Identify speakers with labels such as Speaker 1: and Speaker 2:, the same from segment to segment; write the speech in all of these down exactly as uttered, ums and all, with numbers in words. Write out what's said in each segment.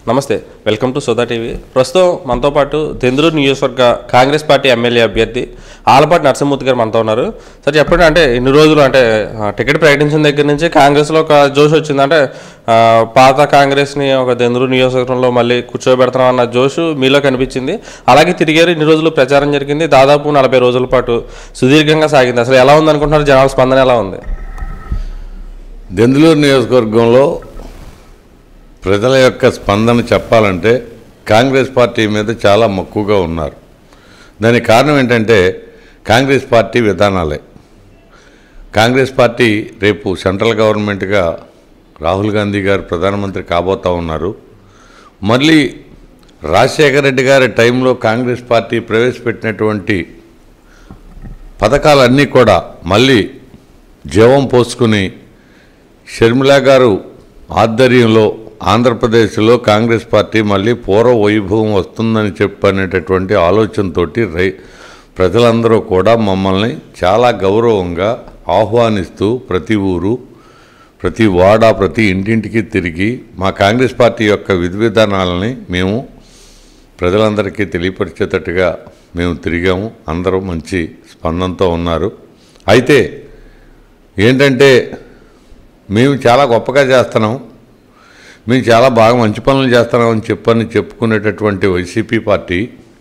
Speaker 1: నమస్తే, welcome to Sudha TV. ప్రస్తుతం మనతో పాటు దెందులూరు నియోజకవర్గ కాంగ్రెస్ పార్టీ ఎమ్మెల్యే అభ్యర్థి ఆలపాటి నరసింహమూర్తి గారు మనతో ఉన్నారు. సార్ చెప్పండి, అంటే ఇన్ని రోజులు అంటే టికెట్ ప్రకటించిన దగ్గర నుంచి కాంగ్రెస్లో ఒక జోష్ వచ్చింది. అంటే పాత కాంగ్రెస్ని ఒక దెందులూరు నియోజకవర్గంలో మళ్ళీ కూర్చోబెడతాం అన్న జోష్ మీలో కనిపించింది. అలాగే తిరిగారు, ఇన్ని రోజులు ప్రచారం జరిగింది, దాదాపు నలభై రోజుల పాటు సుదీర్ఘంగా సాగింది. అసలు ఎలా ఉంది అనుకుంటున్నారు? జనాల స్పందన ఎలా ఉంది?
Speaker 2: దెందులూరు నియోజకవర్గంలో ప్రజల యొక్క స్పందన చెప్పాలంటే కాంగ్రెస్ పార్టీ మీద చాలా మక్కువగా ఉన్నారు. దానికి కారణం ఏంటంటే కాంగ్రెస్ పార్టీ విధానాలే. కాంగ్రెస్ పార్టీ రేపు సెంట్రల్ గవర్నమెంట్గా రాహుల్ గాంధీ గారు ప్రధానమంత్రి కాబోతూ ఉన్నారు. మళ్ళీ రాజశేఖర రెడ్డి గారి టైంలో కాంగ్రెస్ పార్టీ ప్రవేశపెట్టినటువంటి పథకాలన్నీ కూడా మళ్ళీ జీవం పోసుకుని షర్మిలా గారు ఆధ్వర్యంలో ఆంధ్రప్రదేశ్లో కాంగ్రెస్ పార్టీ మళ్ళీ పూర్వ వైభవం వస్తుందని చెప్పనేటటువంటి ఆలోచనతో రై ప్రజలందరూ కూడా మమ్మల్ని చాలా గౌరవంగా ఆహ్వానిస్తూ ప్రతి ఊరు, ప్రతి వాడ, ప్రతి ఇంటింటికి తిరిగి మా కాంగ్రెస్ పార్టీ యొక్క విధి విధానాలని మేము ప్రజలందరికీ తెలియపరిచేటట్టుగా మేము తిరిగాము. అందరూ మంచి స్పందనతో ఉన్నారు. అయితే ఏంటంటే మేము చాలా గొప్పగా చేస్తున్నాం, మేము చాలా బాగా మంచి పనులు చేస్తున్నామని చెప్పని చెప్పుకునేటటువంటి వైసీపీ పార్టీ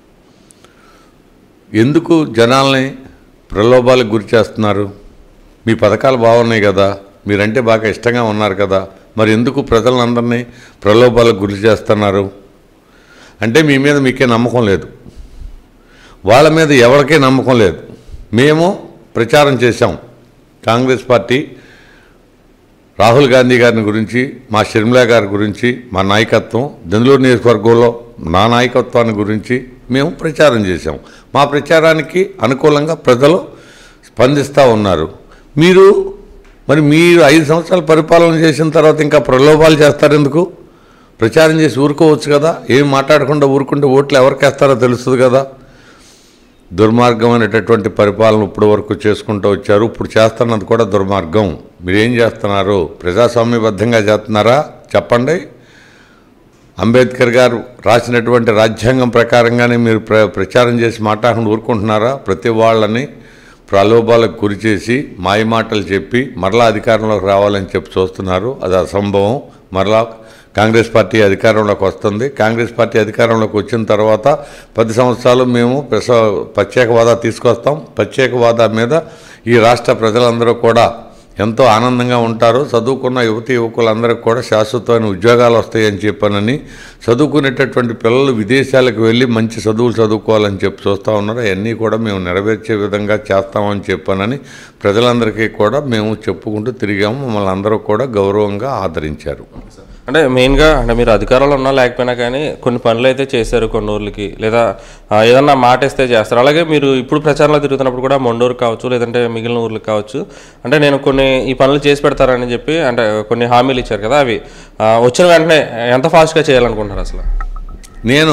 Speaker 2: ఎందుకు జనాల్ని ప్రలోభాలకు గురి చేస్తున్నారు? మీ పథకాలు బాగున్నాయి కదా, మీరంటే బాగా ఇష్టంగా ఉన్నారు కదా, మరి ఎందుకు ప్రజలందరినీ ప్రలోభాలకు గురి చేస్తున్నారు? అంటే మీ మీద మీకే నమ్మకం లేదు, వాళ్ళ మీద ఎవరికే నమ్మకం లేదు. మేము ప్రచారం చేశాం. కాంగ్రెస్ పార్టీ రాహుల్ గాంధీ గారిని గురించి, మా షర్మిలా గారి గురించి, మా నాయకత్వం దెందులూరు నియోజకవర్గంలో నా నాయకత్వాన్ని గురించి మేము ప్రచారం చేశాం. మా ప్రచారానికి అనుకూలంగా ప్రజలు స్పందిస్తూ ఉన్నారు. మీరు మరి మీరు ఐదు సంవత్సరాలు పరిపాలన చేసిన తర్వాత ఇంకా ప్రలోభాలు చేస్తారు ఎందుకు? ప్రచారం చేసి ఊరుకోవచ్చు కదా. ఏం మాట్లాడకుండా ఊరుకుంటే ఓట్లు ఎవరికేస్తారో తెలుస్తుంది కదా. దుర్మార్గమైనటువంటి పరిపాలన ఇప్పటి వరకు చేసుకుంటూ వచ్చారు. ఇప్పుడు చేస్తున్నది కూడా దుర్మార్గం. మీరేం చేస్తున్నారు? ప్రజాస్వామ్యబద్ధంగా చేస్తున్నారా? చెప్పండి. అంబేద్కర్ గారు రాసినటువంటి రాజ్యాంగం ప్రకారంగానే మీరు ప్ర ప్రచారం చేసి మాట్లాడకుండా ఊరుకుంటున్నారా? ప్రతి వాళ్ళని ప్రలోభాలకు గురి చేసి మాయమాటలు చెప్పి మరలా అధికారంలోకి రావాలని చెప్పి చూస్తున్నారు. అది అసంభవం. మరలా కాంగ్రెస్ పార్టీ అధికారంలోకి వస్తుంది. కాంగ్రెస్ పార్టీ అధికారంలోకి వచ్చిన తర్వాత పది సంవత్సరాలు మేము ప్రత్యేక హోదా తీసుకొస్తాం. ప్రత్యేక హోదా మీద ఈ రాష్ట్ర ప్రజలందరూ కూడా ఎంతో ఆనందంగా ఉంటారు. చదువుకున్న యువతి యువకులందరికీ కూడా శాశ్వతమైన ఉద్యోగాలు వస్తాయని చెప్పానని, చదువుకునేటటువంటి పిల్లలు విదేశాలకు వెళ్ళి మంచి చదువులు చదువుకోవాలని చెప్పి చూస్తూ ఉన్నారు. అవన్నీ కూడా మేము నెరవేర్చే విధంగా చేస్తామని చెప్పానని ప్రజలందరికీ కూడా మేము చెప్పుకుంటూ తిరిగాము. మమ్మల్ని అందరూ కూడా గౌరవంగా ఆదరించారు.
Speaker 1: అంటే మెయిన్గా అంటే మీరు అధికారంలో ఉన్నా లేకపోయినా కానీ కొన్ని పనులు అయితే చేశారు కొన్ని ఊర్లకి, లేదా ఏదన్నా మాట ఇస్తే చేస్తారు. అలాగే మీరు ఇప్పుడు ప్రచారంలో తిరుగుతున్నప్పుడు కూడా మొండూరు కావచ్చు, లేదంటే మిగిలిన ఊర్లకు కావచ్చు, అంటే నేను కొన్ని ఈ పనులు చేసి పెడతారని చెప్పి అంటే కొన్ని హామీలు ఇచ్చారు కదా, అవి వచ్చిన వెంటనే ఎంత ఫాస్ట్గా చేయాలనుకుంటున్నారు? అసలు
Speaker 2: నేను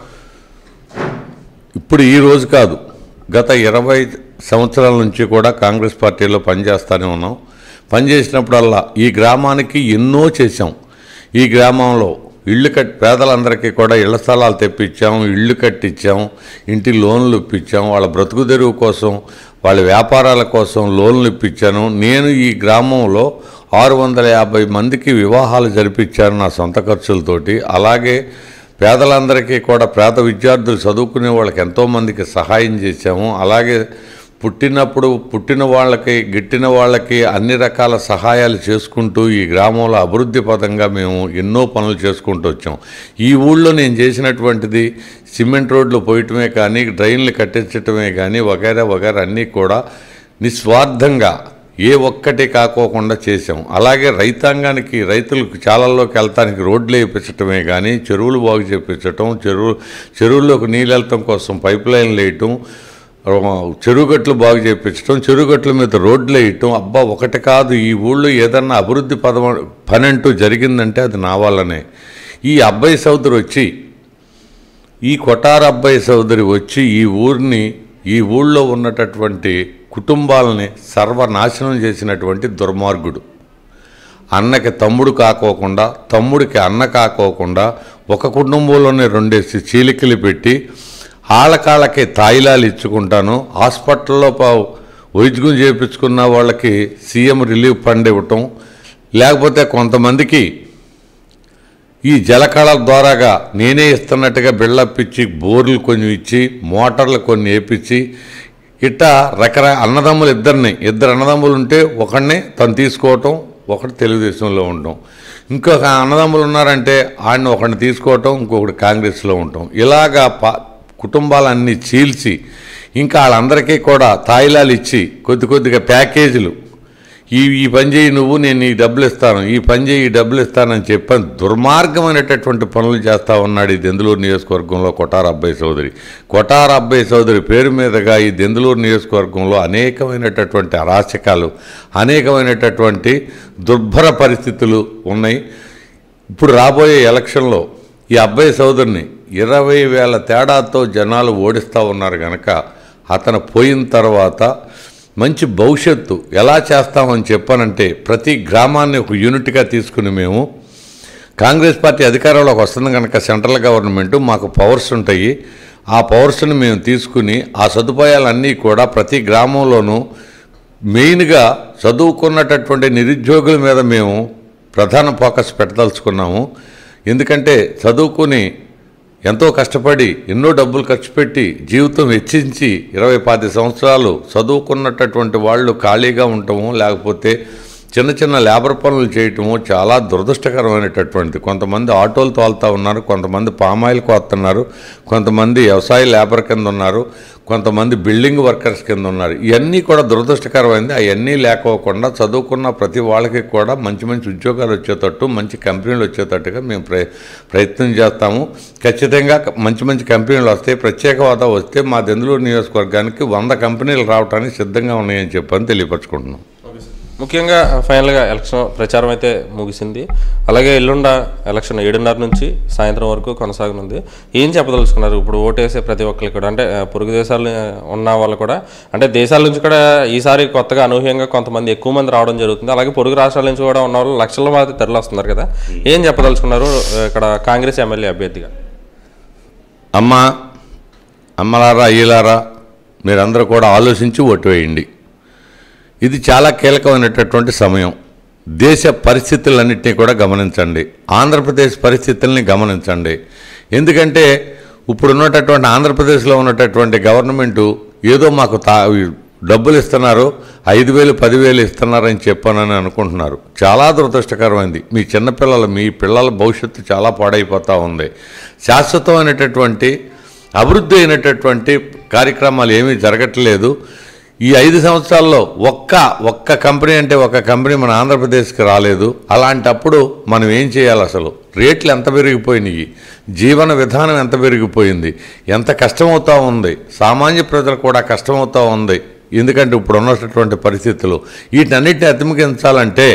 Speaker 2: ఇప్పుడు ఈ రోజు కాదు, గత ఇరవై సంవత్సరాల నుంచి కూడా కాంగ్రెస్ పార్టీలో పనిచేస్తూనే ఉన్నాం. పనిచేసినప్పుడల్లా ఈ గ్రామానికి ఎన్నో చేశాం. ఈ గ్రామంలో ఇళ్ళు కట్టి పేదలందరికీ కూడా ఇళ్ల స్థలాలు తెప్పించాం, ఇళ్ళు కట్టించాం, ఇంటి లోన్లు ఇప్పించాం, వాళ్ళ బ్రతుకు తెరువు కోసం, వాళ్ళ వ్యాపారాల కోసం లోన్లు ఇప్పించాను. నేను ఈ గ్రామంలో ఆరు వందల యాభై మందికి వివాహాలు జరిపించాను నా సొంత ఖర్చులతోటి. అలాగే పేదలందరికీ కూడా పేద విద్యార్థులు చదువుకునే వాళ్ళకి ఎంతోమందికి సహాయం చేశాము. అలాగే పుట్టినప్పుడు పుట్టిన వాళ్ళకి గిట్టిన వాళ్ళకి అన్ని రకాల సహాయాలు చేసుకుంటూ ఈ గ్రామంలో అభివృద్ధి పదంగా మేము ఎన్నో పనులు చేసుకుంటూ వచ్చాం. ఈ ఊళ్ళో నేను చేసినటువంటిది సిమెంట్ రోడ్లు పోయటమే కానీ, డ్రైన్లు కట్టించటమే కానీ, వగైరా వగైరా అన్నీ కూడా నిస్వార్థంగా ఏ ఒక్కటి కాకోకుండా చేసాం. అలాగే రైతాంగానికి, రైతులకు చాలల్లోకి వెళ్తానికి రోడ్లు వేయించటమే కానీ, చెరువులు బాగు చేయించటం, చెరువు చెరువుల్లోకి నీళ్ళు వెళ్ళటం కోసం పైప్ లైన్లు వేయటం, చెరువుగట్లు బాగు చేయించడం, చెరువుగట్ల మీద రోడ్లు వేయటం, అబ్బా ఒకటి కాదు. ఈ ఊళ్ళో ఏదన్నా అభివృద్ధి పదం పని అంటూ జరిగిందంటే అది నా వల్లనే. ఈ అబ్బాయి సోదరు వచ్చి, ఈ కొటార అబ్బాయి సోదరి వచ్చి ఈ ఊరిని, ఈ ఊళ్ళో ఉన్నటటువంటి కుటుంబాలని సర్వనాశనం చేసినటువంటి దుర్మార్గుడు. అన్నకి తమ్ముడు కాకోకుండా, తమ్ముడికి అన్న కాకోకుండా ఒక కుటుంబంలోనే రెండేసి చీలికలు పెట్టి ఆళ్ళకాళ్ళకి తాయిలాలు ఇచ్చుకుంటాను, హాస్పిటల్లో వైద్యం చేయించుకున్న వాళ్ళకి సీఎం రిలీఫ్ ఫండ్ ఇవ్వటం, లేకపోతే కొంతమందికి ఈ జలకళ ద్వారాగా నేనే ఇస్తున్నట్టుగా బిల్డప్ ఇచ్చి బోర్లు కొన్ని ఇచ్చి మోటార్లు కొన్ని వేపించి ఇట్టా రకరకాల అన్నదమ్ములు ఇద్దరిని ఇద్దరు అన్నదమ్ములు ఉంటే ఒకడిని తను తీసుకోవటం, ఒకటి తెలుగుదేశంలో ఉండటం, ఇంకొక అన్నదమ్ములు ఉన్నారంటే ఆయన్ని ఒకడిని తీసుకోవటం, ఇంకొకటి కాంగ్రెస్లో ఉండటం, ఇలాగా పా కుటుంబాలన్నీ చీల్చి ఇంకా వాళ్ళందరికీ కూడా తాయిలాలు ఇచ్చి కొద్ది కొద్దిగా ప్యాకేజీలు, ఈ ఈ పని చేయి నువ్వు, నేను ఈ డబ్బులు ఇస్తాను, ఈ పని చేయి ఈ డబ్బులు ఇస్తానని చెప్పని దుర్మార్గమైనటువంటి పనులు చేస్తూ ఉన్నాడు ఈ దెందులూరు నియోజకవర్గంలో కొటార అబ్బాయి చౌదరి. కొటార అబ్బాయి చౌదరి పేరు మీదుగా ఈ దెందులూరు నియోజకవర్గంలో అనేకమైనటువంటి అరాచకాలు, అనేకమైనటువంటి దుర్భర పరిస్థితులు ఉన్నాయి. ఇప్పుడు రాబోయే ఎలక్షన్లో ఈ అబ్బాయి చౌదరిని ఇరవై వేల తేడాతో జనాలు ఓడిస్తూ ఉన్నారు కనుక అతను పోయిన తర్వాత మంచి భవిష్యత్తు ఎలా చేస్తామని చెప్పానంటే ప్రతి గ్రామాన్ని ఒక యూనిట్గా తీసుకుని మేము కాంగ్రెస్ పార్టీ అధికారంలోకి వస్తుంది కనుక సెంట్రల్ గవర్నమెంట్ మాకు పవర్స్ ఉంటాయి, ఆ పవర్స్ని మేము తీసుకుని ఆ సదుపాయాలన్నీ కూడా ప్రతి గ్రామంలోనూ మెయిన్గా చదువుకున్నటువంటి నిరుద్యోగుల మీద మేము ప్రధాన ఫోకస్ పెట్టదలుచుకున్నాము. ఎందుకంటే చదువుకుని ఎంతో కష్టపడి ఎన్నో డబ్బులు ఖర్చు పెట్టి జీవితం వెచ్చించి ఇరవై పది సంవత్సరాలు చదువుకున్నటువంటి వాళ్ళు ఖాళీగా ఉండటము, లేకపోతే చిన్న చిన్న లేబర్ పనులు చేయటము చాలా దురదృష్టకరమైనటువంటిది. కొంతమంది ఆటోలు తోలుతూ ఉన్నారు, కొంతమంది పామాయిల్ కోస్తున్నారు, కొంతమంది వ్యవసాయ లేబర్ కింద ఉన్నారు, కొంతమంది బిల్డింగ్ వర్కర్స్ కింద ఉన్నారు. ఇవన్నీ కూడా దురదృష్టకరమైంది. అవన్నీ లేకోకుండా చదువుకున్న ప్రతి వాళ్ళకి కూడా మంచి మంచి ఉద్యోగాలు వచ్చేటట్టు, మంచి కంపెనీలు వచ్చేటట్టుగా మేము ప్ర ప్రయత్నం చేస్తాము. ఖచ్చితంగా మంచి మంచి కంపెనీలు వస్తాయి. ప్రత్యేక హోదా వస్తే మా దెందులూరు నియోజకవర్గానికి వంద కంపెనీలు రావడానికి సిద్ధంగా ఉన్నాయని చెప్పని తెలియపరచుకుంటున్నాం.
Speaker 1: ముఖ్యంగా ఫైనల్గా ఎలక్షన్ ప్రచారం అయితే ముగిసింది. అలాగే ఎల్లుండ ఎలక్షన్ ఏడున్నర నుంచి సాయంత్రం వరకు కొనసాగనుంది. ఏం చెప్పదలుచుకున్నారు ఇప్పుడు ఓటేసే ప్రతి ఒక్కరికి కూడా? అంటే పొరుగు దేశాలు ఉన్న వాళ్ళు కూడా, అంటే దేశాల నుంచి కూడా ఈసారి కొత్తగా అనూహ్యంగా కొంతమంది ఎక్కువ మంది రావడం జరుగుతుంది. అలాగే పొరుగు రాష్ట్రాల నుంచి కూడా ఉన్న వాళ్ళు లక్షల మంది తరలి వస్తున్నారు కదా, ఏం చెప్పదలుచుకున్నారు ఇక్కడ కాంగ్రెస్ ఎమ్మెల్యే అభ్యర్థిగా?
Speaker 2: అమ్మ అమ్మలారా అయ్యలారా మీరందరూ కూడా ఆలోచించి ఓటు వేయండి. ఇది చాలా కీలకమైనటువంటి సమయం. దేశ పరిస్థితులన్నింటినీ కూడా గమనించండి, ఆంధ్రప్రదేశ్ పరిస్థితుల్ని గమనించండి. ఎందుకంటే ఇప్పుడు ఉన్నటువంటి ఆంధ్రప్రదేశ్లో ఉన్నటువంటి గవర్నమెంటు ఏదో మాకు తా డబ్బులు ఇస్తున్నారు, ఐదు వేలు పదివేలు ఇస్తున్నారని చెప్పానని అనుకుంటున్నారు. చాలా దురదృష్టకరమైంది. మీ చిన్నపిల్లలు, మీ పిల్లల భవిష్యత్తు చాలా పాడైపోతూ ఉంది. శాశ్వతమైనటువంటి అభివృద్ధి అయినటువంటి కార్యక్రమాలు ఏమీ జరగట్లేదు. ఈ ఐదు సంవత్సరాల్లో ఒక్క ఒక్క కంపెనీ అంటే ఒక కంపెనీ మన ఆంధ్రప్రదేశ్కి రాలేదు. అలాంటప్పుడు మనం ఏం చేయాలి? అసలు రేట్లు ఎంత పెరిగిపోయినాయి, జీవన విధానం ఎంత పెరిగిపోయింది, ఎంత కష్టమవుతూ ఉంది, సామాన్య ప్రజలు కూడా కష్టమవుతూ ఉంది. ఎందుకంటే ఇప్పుడు ఉన్నటువంటి పరిస్థితులు వీటన్నిటిని అతిమకించాలంటే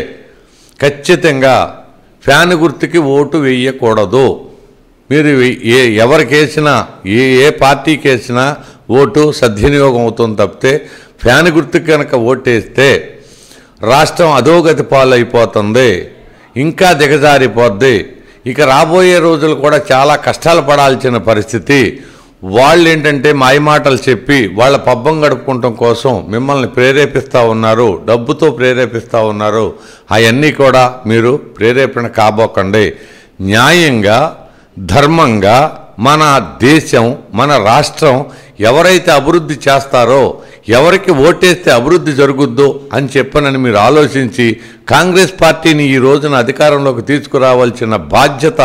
Speaker 2: ఖచ్చితంగా ఫ్యాన్ గుర్తుకి ఓటు వేయకూడదు. మీరు ఏ ఎవరికి వేసినా, ఏ ఏ పార్టీకి వేసినా ఓటు సద్వినియోగం అవుతుంది తప్పితే ఫ్యాన్ గుర్తుకు కనుక ఓటేస్తే రాష్ట్రం అధోగతి పాలైపోతుంది, ఇంకా దిగజారిపోద్ది. ఇక రాబోయే రోజులు కూడా చాలా కష్టాలు పడాల్సిన పరిస్థితి. వాళ్ళు ఏంటంటే మాయమాటలు చెప్పి వాళ్ళ పబ్బం గడుపుకుంటాం కోసం మిమ్మల్ని ప్రేరేపిస్తూ ఉన్నారు, డబ్బుతో ప్రేరేపిస్తూ ఉన్నారు. అవన్నీ కూడా మీరు ప్రేరేపణ కాబోకండి. న్యాయంగా ధర్మంగా మన దేశం, మన రాష్ట్రం ఎవరైతే అభివృద్ధి చేస్తారో, ఎవరికి ఓటేస్తే అభివృద్ధి జరుగుద్దో అని చెప్పనని మీరు ఆలోచించి కాంగ్రెస్ పార్టీని ఈ రోజున అధికారంలోకి తీసుకురావాల్సిన బాధ్యత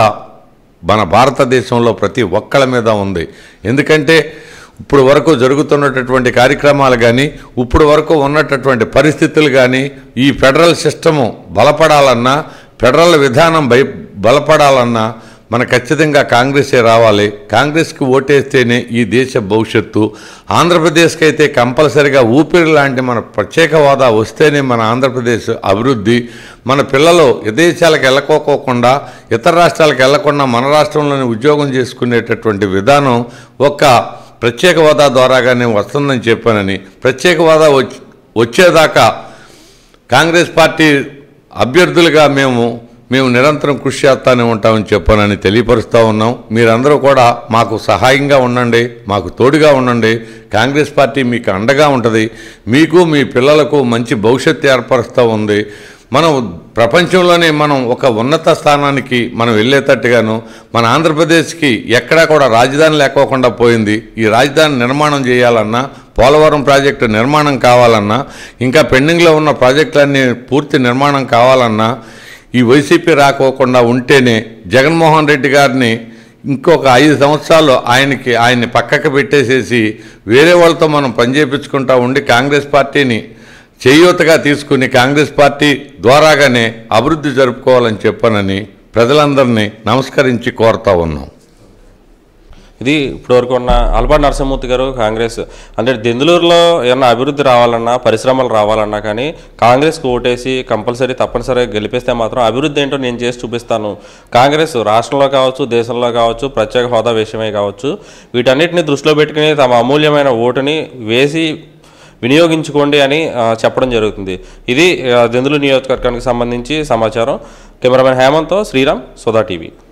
Speaker 2: మన భారతదేశంలో ప్రతి ఒక్కళ్ళ మీద ఉంది. ఎందుకంటే ఇప్పుడు వరకు జరుగుతున్నటువంటి కార్యక్రమాలు కానీ, ఇప్పుడు వరకు ఉన్నటువంటి పరిస్థితులు కానీ, ఈ ఫెడరల్ సిస్టము బలపడాలన్నా, ఫెడరల్ విధానం బై బలపడాలన్నా మన ఖచ్చితంగా కాంగ్రెసే రావాలి. కాంగ్రెస్కి ఓటేస్తేనే ఈ దేశ భవిష్యత్తు. ఆంధ్రప్రదేశ్కి అయితే కంపల్సరిగా ఊపిరి లాంటి మన ప్రత్యేక హోదా వస్తేనే మన ఆంధ్రప్రదేశ్ అభివృద్ధి. మన పిల్లలు విదేశాలకు వెళ్ళకోకుండా, ఇతర రాష్ట్రాలకు వెళ్లకుండా మన రాష్ట్రంలోనే ఉద్యోగం చేసుకునేటటువంటి విధానం ఒక్క ప్రత్యేక హోదా ద్వారాగానే వస్తుందని చెప్పానని, ప్రత్యేక హోదా వచ్చేదాకా కాంగ్రెస్ పార్టీ అభ్యర్థులుగా మేము మేము నిరంతరం కృషి చేస్తూనే ఉంటామని చెప్పానని తెలియపరుస్తూ ఉన్నాం. మీరందరూ కూడా మాకు సహాయంగా ఉండండి, మాకు తోడుగా ఉండండి. కాంగ్రెస్ పార్టీ మీకు అండగా ఉంటుంది. మీకు మీ పిల్లలకు మంచి భవిష్యత్తు ఏర్పరుస్తూ ఉంది. మనం ప్రపంచంలోనే మనం ఒక ఉన్నత స్థానానికి మనం వెళ్ళేటట్టుగాను మన ఆంధ్రప్రదేశ్కి ఎక్కడా కూడా రాజధాని లేకోకుండా పోయింది. ఈ రాజధాని నిర్మాణం చేయాలన్నా, పోలవరం ప్రాజెక్టు నిర్మాణం కావాలన్నా, ఇంకా పెండింగ్లో ఉన్న ప్రాజెక్టులన్నీ పూర్తి నిర్మాణం కావాలన్నా ఈ వైసీపీ రాకోకుండా ఉంటేనే జగన్మోహన్ రెడ్డి గారిని ఇంకొక ఐదు సంవత్సరాలు ఆయనకి ఆయన్ని పక్కకు పెట్టేసేసి వేరే వాళ్ళతో మనం పనిచేపించుకుంటా ఉండి కాంగ్రెస్ పార్టీని చేయూతగా తీసుకుని కాంగ్రెస్ పార్టీ ద్వారాగానే అభివృద్ధి జరుపుకోవాలని చెప్పానని ప్రజలందరినీ నమస్కరించి కోరుతా ఉన్నాం.
Speaker 1: ఇది ఇప్పటివరకు ఉన్న ఆలపాటి నరసింహమూర్తి గారు కాంగ్రెస్ అంటే దెందులూరులో ఏమన్నా అభివృద్ధి రావాలన్నా, పరిశ్రమలు రావాలన్నా కానీ కాంగ్రెస్కి ఓటేసి కంపల్సరీ తప్పనిసరిగా గెలిపిస్తే మాత్రం అభివృద్ధి ఏంటో నేను చేసి చూపిస్తాను. కాంగ్రెస్ రాష్ట్రంలో కావచ్చు, దేశంలో కావచ్చు, ప్రత్యేక హోదా విషయమే కావచ్చు, వీటన్నిటిని దృష్టిలో పెట్టుకుని తమ అమూల్యమైన ఓటుని వేసి వినియోగించుకోండి అని చెప్పడం జరుగుతుంది. ఇది దెందులూరు నియోజకవర్గానికి సంబంధించి సమాచారం. కెమెరామెన్ హేమంత్తో శ్రీరామ్, సుధా టీవీ.